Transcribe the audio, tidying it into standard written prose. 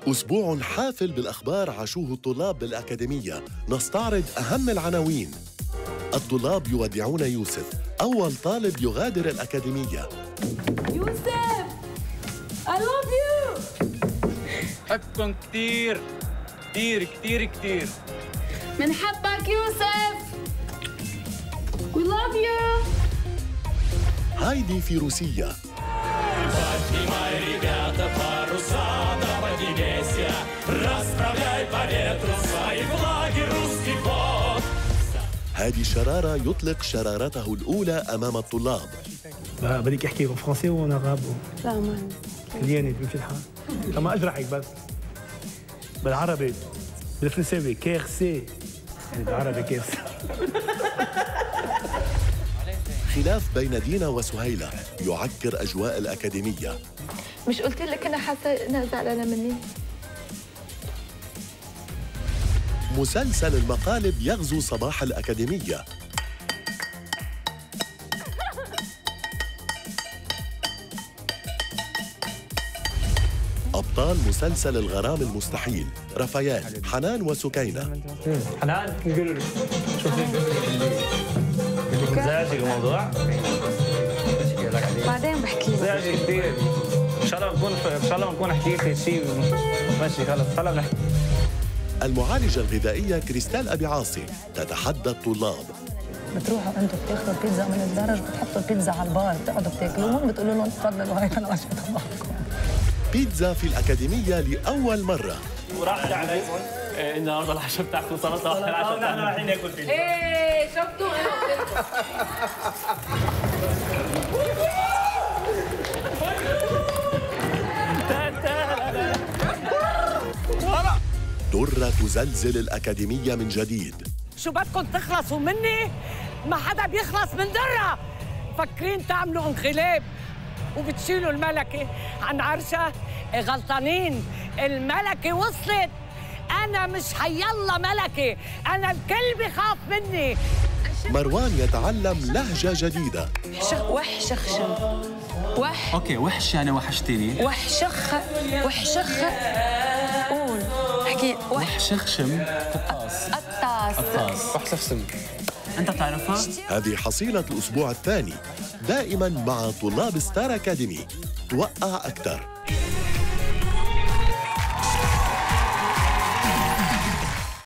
أسبوع حافل بالأخبار عاشوه الطلاب بالأكاديمية. نستعرض أهم العناوين. الطلاب يودعون يوسف، أول طالب يغادر الأكاديمية. يوسف I love you. بحبكم كتير كتير كتير كتير. منحبك يوسف. We love you. هايدي في روسيا. هادي شرارة يطلق شرارته الأولى أمام الطلاب. بدك احكي فرنسي وانا غاب؟ لا ما خليني تمشي الحال. لما اشرحك بس بالعربي بالفرنساوي كيرسي، يعني بالعربي كيرسي. خلاف بين دينا وسهيلة يعكر أجواء الأكاديمية. مش قلت لك انا حاسه انها زعلانه مني؟ مسلسل المقالب يغزو صباح الأكاديمية. أبطال مسلسل الغرام المستحيل رفيال، حنان وسكينة. حنان شوفي زعجك الموضوع بعدين بحكي لك. زعجك كثير. ان شاء الله ما نكون حكيت شيء. ماشي خلص هلا بنحكي. المعالجة الغذائية كريستال أبي عاصي تتحدى الطلاب. بتروحوا انتم بتاخذوا البيتزا من الدرج، بتحطوا البيتزا على البار، بتقعدوا بتاكلوهم، بتقولوا لهم تفضلوا هاي انا عشان طبقكم. بيتزا في الأكاديمية لأول مرة. وراحت عليكم النهارده العشاء بتاعكم سلطه واحنا العشاء بتاعنا رايحين ناكل بيتزا. ايه شفتوا درة تزلزل الأكاديمية من جديد. شو بدكم تخلصوا مني؟ ما حدا بيخلص من درة. فكرين تعملوا انقلاب وبتشيلوا الملكة عن عرشها؟ غلطانين. الملكة وصلت. أنا مش حيالله ملكة، أنا الكل بخاف مني. مروان يتعلم لهجة جديدة. وحشخشم اوكي وحش يعني وحشتيني. وحشخ قول احكي وحشخشم قطاس. قطاس وحشخشم. انت بتعرفها؟ هذه حصيلة الأسبوع الثاني، دائما مع طلاب ستار أكاديمي. توقع أكثر.